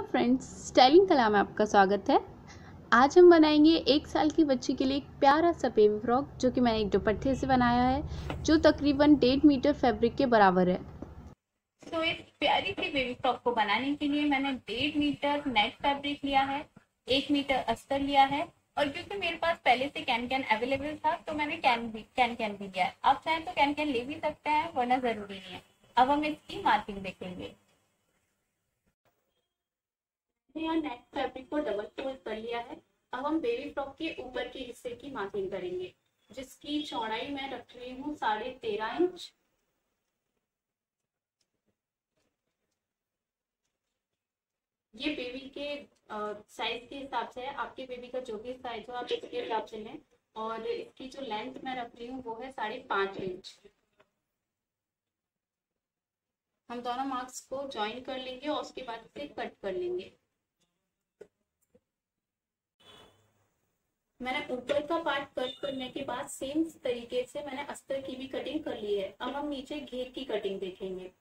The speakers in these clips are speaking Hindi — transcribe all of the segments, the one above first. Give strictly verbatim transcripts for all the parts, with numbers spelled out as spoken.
फ्रेंड्स, स्टाइलिंग कला में आपका स्वागत है। आज हम बनाएंगे एक साल की बच्ची के लिए एक प्यारा सा बेबी फ्रॉक, जो कि मैंने एक दुपट्टे से बनाया है, जो तकरीबन डेढ़ मीटर फैब्रिक के बराबर है। तो इस प्यारी सी बेबी फ्रॉक को बनाने के लिए मैंने डेढ़ मीटर नेट फैब्रिक लिया है, एक मीटर अस्तर लिया है, और क्योंकि मेरे पास पहले से कैन कैन अवेलेबल था तो मैंने कैन भी कैन कैन भी लिया है। आप चाहें तो कैन कैन ले भी सकते हैं, वरना जरूरी नहीं है। अब हम इसकी मार्किंग देखेंगे। यहाँ नेट फैब्रिक को डबल फोल्ड कर लिया है। अब हम बेबी फ्रॉक के ऊपर के हिस्से की मार्किंग करेंगे, जिसकी चौड़ाई मैं रख रही हूँ साढ़े तेरह इंच। ये बेबी के साइज के हिसाब से है, आपके बेबी का जो भी साइज हो आप इसके हिसाब से लें। और इसकी जो लेंथ मैं रख रही हूँ वो है साढ़े पाँच इंच। हम दोनों मार्क्स को ज्वाइन कर लेंगे और उसके बाद इसे कट कर लेंगे। मैंने ऊपर का पार्ट कट करने के बाद सेम तरीके से मैंने अस्तर की भी कटिंग कर ली है। अब हम नीचे घेर की कटिंग देखेंगे।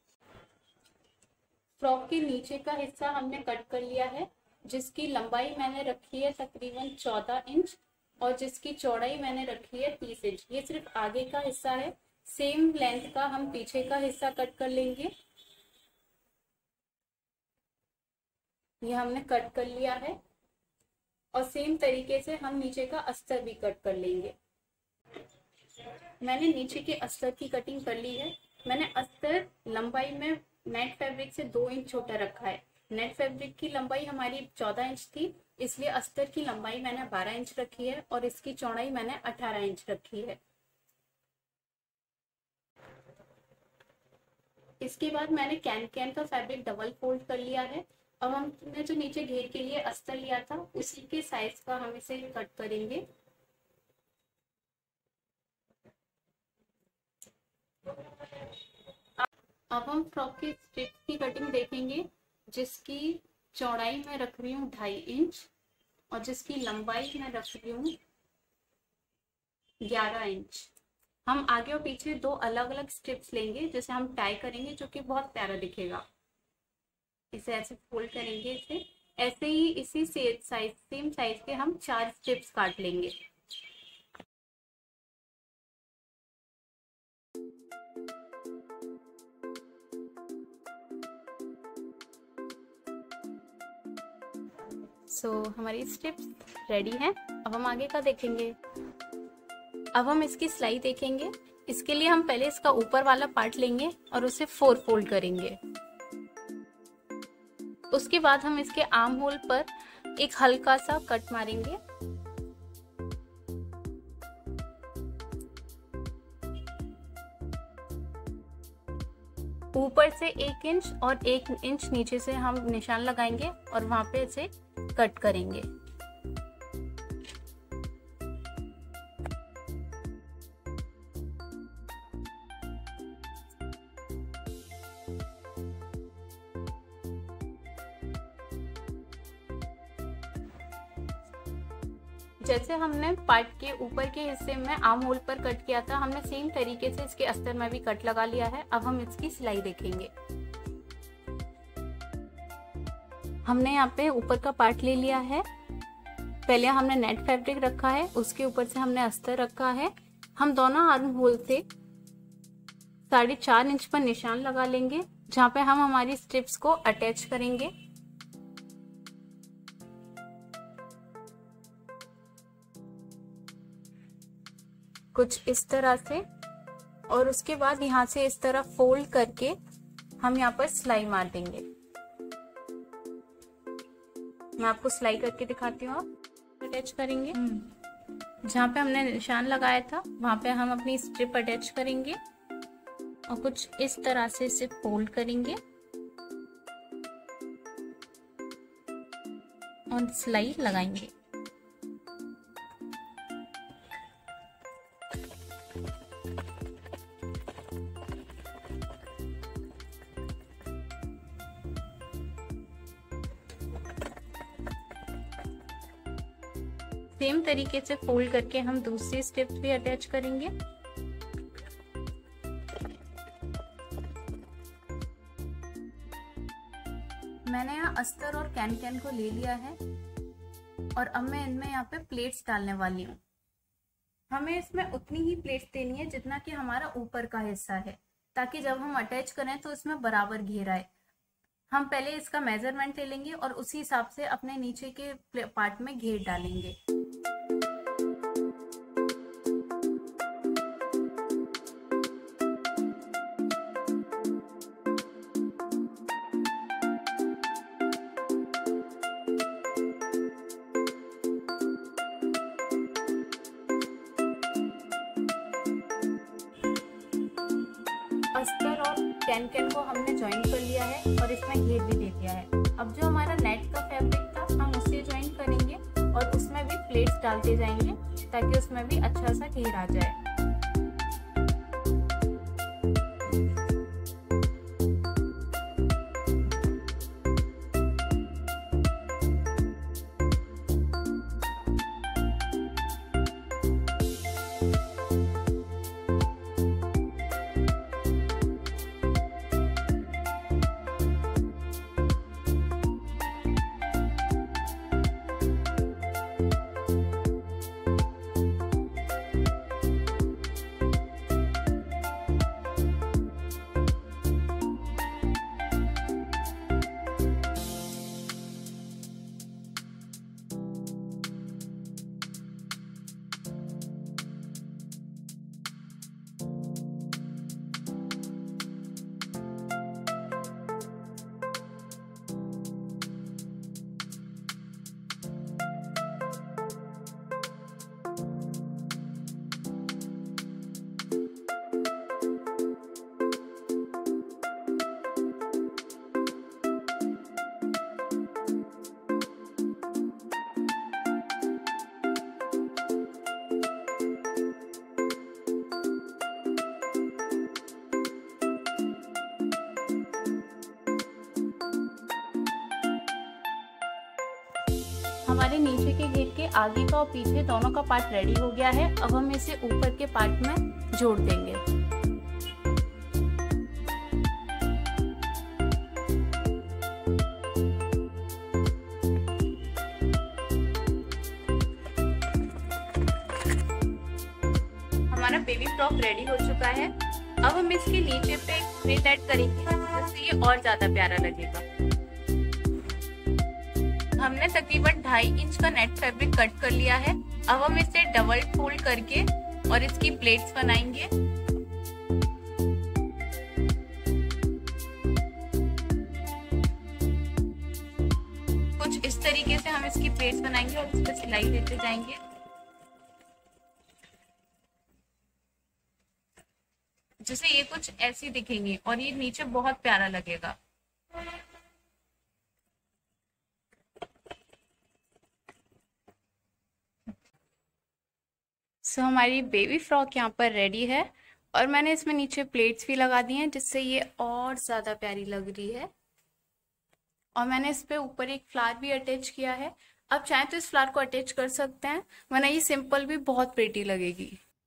फ्रॉक के नीचे का हिस्सा हमने कट कर लिया है, जिसकी लंबाई मैंने रखी है तकरीबन चौदह इंच और जिसकी चौड़ाई मैंने रखी है तीस इंच। ये सिर्फ आगे का हिस्सा है। सेम लेंथ का हम पीछे का हिस्सा कट कर लेंगे। ये हमने कट कर लिया है और सेम तरीके से हम नीचे का अस्तर भी कट कर लेंगे। मैंने नीचे के अस्तर की कटिंग कर ली है। मैंने अस्तर लंबाई में नेट फैब्रिक से दो इंच छोटा रखा है। नेट फैब्रिक की लंबाई हमारी चौदह इंच थी, इसलिए अस्तर की लंबाई मैंने बारह इंच रखी है और इसकी चौड़ाई मैंने अठारह इंच रखी है। इसके बाद मैंने कैन कैन का फैब्रिक डबल फोल्ड कर लिया है। अब हमने जो नीचे घेर के लिए अस्तर लिया था उसी के साइज का हम इसे कट करेंगे। अब हम फ्रॉक की स्ट्रिप की कटिंग देखेंगे, जिसकी चौड़ाई मैं रख रही हूँ ढाई इंच और जिसकी लंबाई मैं रख रही हूँ ग्यारह इंच। हम आगे और पीछे दो अलग अलग स्ट्रिप्स लेंगे, जिसे हम टाई करेंगे, जो कि बहुत प्यारा दिखेगा। इसे ऐसे फोल्ड करेंगे। इसे ऐसे ही इसी साइज सेम साइज के हम चार स्ट्रिप्स काट लेंगे। सो so, हमारी स्ट्रिप्स रेडी हैं। अब हम आगे का देखेंगे। अब हम इसकी सिलाई देखेंगे। इसके लिए हम पहले इसका ऊपर वाला पार्ट लेंगे और उसे फोर फोल्ड करेंगे। उसके बाद हम इसके आर्म होल पर एक हल्का सा कट मारेंगे। ऊपर से एक इंच और एक इंच नीचे से हम निशान लगाएंगे और वहां पे इसे कट करेंगे। जैसे हमने पार्ट के ऊपर के हिस्से में आर्म होल पर कट किया था, हमने सेम तरीके से इसके अस्तर में भी कट लगा लिया है। अब हम इसकी सिलाई देखेंगे। हमने यहाँ पे ऊपर का पार्ट ले लिया है। पहले हमने नेट फैब्रिक रखा है, उसके ऊपर से हमने अस्तर रखा है। हम दोनों आर्म होल से साढ़े चार इंच पर निशान लगा लेंगे, जहाँ पे हम हमारी स्ट्रिप्स को अटैच करेंगे। कुछ इस तरह से, और उसके बाद यहाँ से इस तरह फोल्ड करके हम यहाँ पर सिलाई मार देंगे। मैं आपको सिलाई करके दिखाती हूँ। आप अटैच करेंगे, जहाँ पे हमने निशान लगाया था वहां पे हम अपनी स्ट्रिप अटैच करेंगे और कुछ इस तरह से इसे फोल्ड करेंगे और सिलाई लगाएंगे। सेम तरीके से फोल्ड करके हम दूसरी स्ट्रिप भी अटैच करेंगे। मैंने यहाँ अस्तर और कैन कैन को ले लिया है और अब मैं इनमें यहाँ पे प्लेट्स डालने वाली हूँ। हमें इसमें उतनी ही प्लेट्स देनी है जितना कि हमारा ऊपर का हिस्सा है, ताकि जब हम अटैच करें तो इसमें बराबर घेर आए। हम पहले इसका मेजरमेंट ले लेंगे और उसी हिसाब से अपने नीचे के पार्ट में घेर डालेंगे। अस्तर और कैन कैन को हमने ज्वाइन कर लिया है और इसमें घेर भी दे दिया है। अब जो हमारा नेट का फैब्रिक था हम उससे ज्वाइन करेंगे और उसमें भी प्लेट्स डालते जाएंगे ताकि उसमें भी अच्छा सा घेर आ जाए। हमारे नीचे के घेर के आगे का और पीछे दोनों का पार्ट रेडी हो गया है। अब हम इसे ऊपर के पार्ट में जोड़ देंगे। हमारा बेबी फ्रॉक रेडी हो चुका है। अब हम इसके नीचे पे एक फ्रिल ऐड करेंगे जिससे ये और ज्यादा प्यारा लगेगा। हमने तकरीबन ढाई इंच का नेट फैब्रिक कट कर लिया है। अब हम इसे डबल फोल्ड करके और इसकी प्लेट्स बनाएंगे। कुछ इस तरीके से हम इसकी प्लेट्स बनाएंगे और इस पर सिलाई देते जाएंगे। जैसे ये कुछ ऐसी दिखेंगी और ये नीचे बहुत प्यारा लगेगा। सो so, हमारी बेबी फ्रॉक यहाँ पर रेडी है और मैंने इसमें नीचे प्लेट्स भी लगा दी हैं जिससे ये और ज़्यादा प्यारी लग रही है। और मैंने इस पे ऊपर एक फ्लावर भी अटैच किया है। अब चाहे तो इस फ्लावर को अटैच कर सकते हैं, वरना ये सिंपल भी बहुत प्रेटी लगेगी।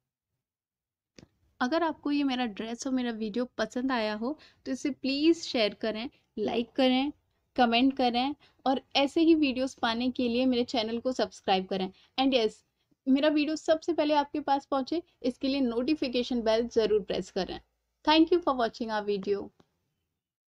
अगर आपको ये मेरा ड्रेस और मेरा वीडियो पसंद आया हो तो इसे प्लीज़ शेयर करें, लाइक करें, कमेंट करें और ऐसे ही वीडियोस पाने के लिए मेरे चैनल को सब्सक्राइब करें। एंड यस, मेरा वीडियो सबसे पहले आपके पास पहुंचे इसके लिए नोटिफिकेशन बेल ज़रूर प्रेस करें। Thank you for watching our video.